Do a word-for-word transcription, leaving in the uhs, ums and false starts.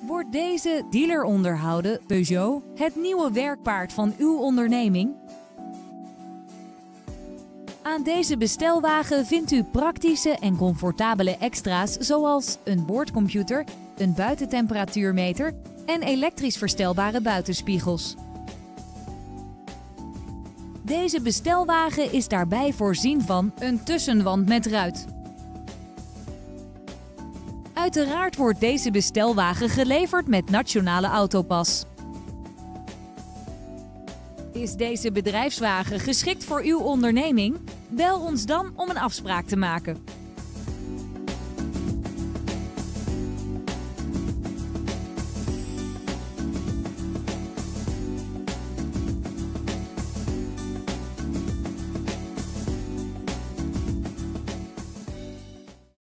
Wordt deze dealer onderhouden Peugeot het nieuwe werkpaard van uw onderneming? Aan deze bestelwagen vindt u praktische en comfortabele extra's zoals een boordcomputer, een buitentemperatuurmeter en elektrisch verstelbare buitenspiegels. Deze bestelwagen is daarbij voorzien van een tussenwand met ruit. Uiteraard wordt deze bestelwagen geleverd met Nationale Autopas. Is deze bedrijfswagen geschikt voor uw onderneming? Bel ons dan om een afspraak te maken.